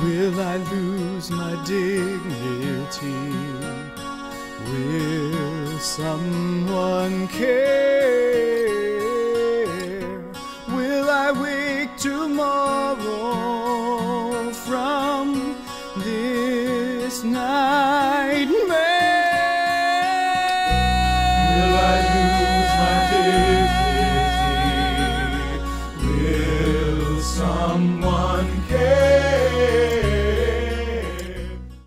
Will I lose my dignity? Will someone care? Will I wake tomorrow